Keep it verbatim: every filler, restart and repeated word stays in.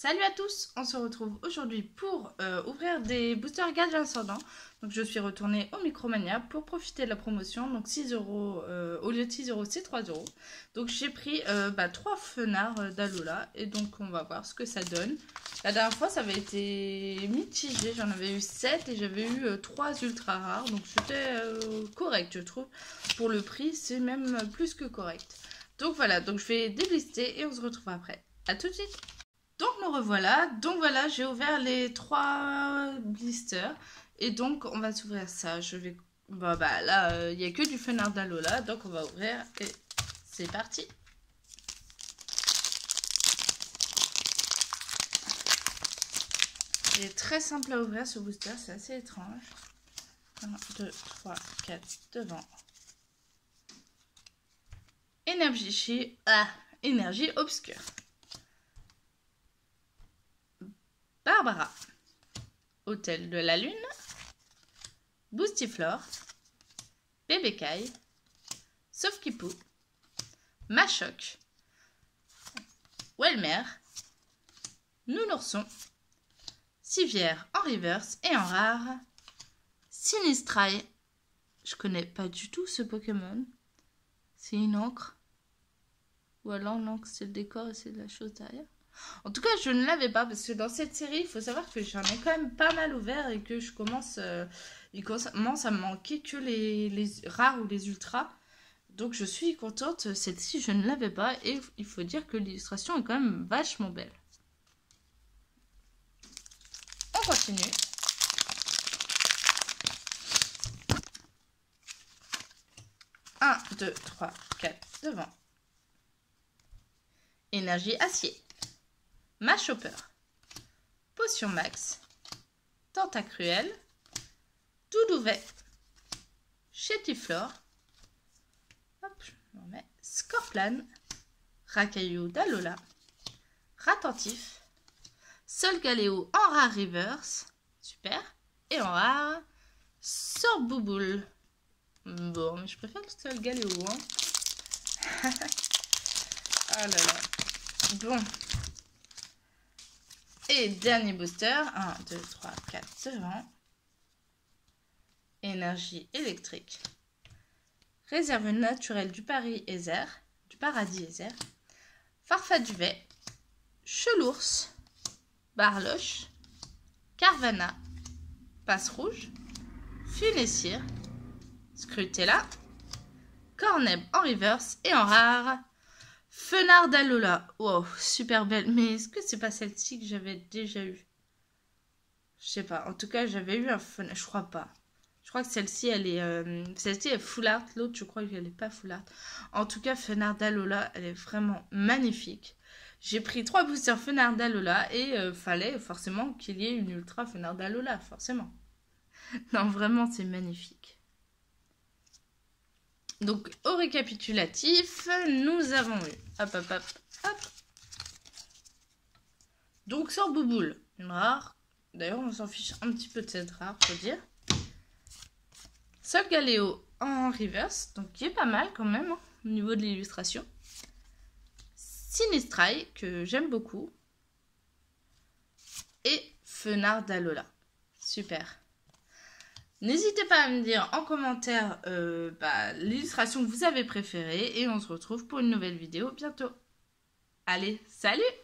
Salut à tous, on se retrouve aujourd'hui pour euh, ouvrir des boosters gadgets ascendants. Donc je suis retournée au Micromania pour profiter de la promotion. Donc six euros, euh, au lieu de six euros, c'est trois euros. Donc j'ai pris euh, bah, trois fenards euh, d'Alola et donc on va voir ce que ça donne. La dernière fois ça avait été mitigé, j'en avais eu sept et j'avais eu euh, trois ultra rares. Donc c'était euh, correct je trouve. Pour le prix c'est même plus que correct. Donc voilà, donc je vais déblister et on se retrouve après. A tout de suite. Donc nous revoilà, donc voilà j'ai ouvert les trois blisters et donc on va s'ouvrir ça, je vais, bah, bah là il euh, n'y a que du fenard d'Alola donc on va ouvrir et c'est parti. Il est très simple à ouvrir ce booster, c'est assez étrange. un, deux, trois, quatre, devant. Énergie chez, ah, énergie obscure. Barbara, Hôtel de la Lune, Boostiflore, Bébécaille, Sauf-Kipou, Machoc, Welmer, Nounourson, Civière en reverse et en rare, Sinistrail. Je connais pas du tout ce Pokémon. C'est une encre. Ou alors l'encre c'est le décor et c'est la chose derrière. En tout cas, je ne l'avais pas parce que dans cette série, il faut savoir que j'en ai quand même pas mal ouvert et que je commence, euh, il commence à me manquer que les, les rares ou les ultras. Donc je suis contente, celle-ci je ne l'avais pas et il faut dire que l'illustration est quand même vachement belle. On continue. un, deux, trois, quatre, devant. Énergie acier. Machopper, Potion Max, Tentacruel, Doudouvet, Chétiflore, hop, je m'en mets, Scorplan, Racaillou d'Alola, Ratentif, Solgaleo en rare reverse, super, et en rare, Sorbouboule. Bon, mais je préfère le Solgaleo, hein. Oh là là. Bon. Et dernier booster, un, deux, trois, quatre devant. Énergie électrique. Réserve naturelle du Paris Ézer, du Paradis Ézer. Farfaduvet, Chelours, Barloche, Carvana, Passe Rouge, Funessire, Scrutella, Corneb en reverse et en rare. Fenard d'Alola. Wow, super belle. Mais est-ce que c'est pas celle-ci que j'avais déjà eu? Je sais pas. En tout cas, j'avais eu un fenard. Je crois pas. Je crois que celle-ci, elle est... Euh, celle-ci est full art. L'autre, je crois qu'elle est pas full art. En tout cas, Fenard d'Alola, elle est vraiment magnifique. J'ai pris trois boosters Fenard d'Alola et euh, fallait forcément qu'il y ait une ultra Fenard d'Alola, forcément. Non, vraiment, c'est magnifique. Donc, au récapitulatif, nous avons eu... Hop, hop, hop, hop. Donc, Sorbouboule, une rare. D'ailleurs, on s'en fiche un petit peu de cette rare, faut dire. Solgaleo en reverse, donc qui est pas mal quand même, hein, au niveau de l'illustration. Sinistrail, que j'aime beaucoup. Et Fenard d'Alola. Super. N'hésitez pas à me dire en commentaire euh, bah, l'illustration que vous avez préférée et on se retrouve pour une nouvelle vidéo bientôt. Allez, salut!